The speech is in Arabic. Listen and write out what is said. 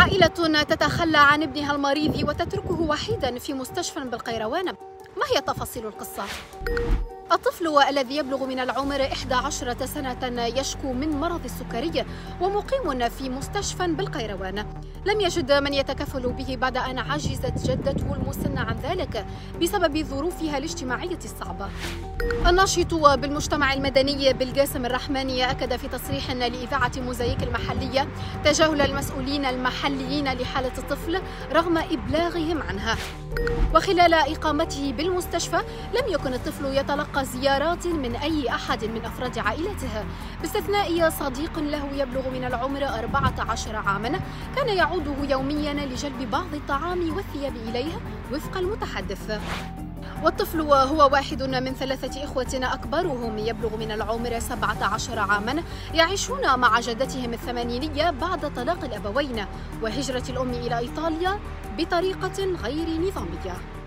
عائلة تتخلى عن ابنها المريض وتتركه وحيدا في مستشفى بالقيروان. ما هي تفاصيل القصة؟ الطفل الذي يبلغ من العمر 11 سنة يشكو من مرض السكري ومقيم في مستشفى بالقيروان. لم يجد من يتكفل به بعد أن عجزت جدته المسنة عن ذلك بسبب ظروفها الاجتماعية الصعبة. الناشط بالمجتمع المدني بالقاسم الرحماني أكد في تصريح لإذاعة موزايك المحلية تجاهل المسؤولين المحليين لحالة الطفل رغم إبلاغهم عنها. وخلال إقامته بالمستشفى لم يكن الطفل يتلقى زيارات من أي أحد من أفراد عائلته باستثناء صديق له يبلغ من العمر 14 عاما كان يعوده يوميا لجلب بعض الطعام والثياب إليه وفق المتحدث. والطفل هو واحد من 3 إخوة أكبرهم يبلغ من العمر 17 عاما يعيشون مع جدتهم الثمانينية بعد طلاق الأبوين وهجرة الأم إلى إيطاليا بطريقة غير نظامية.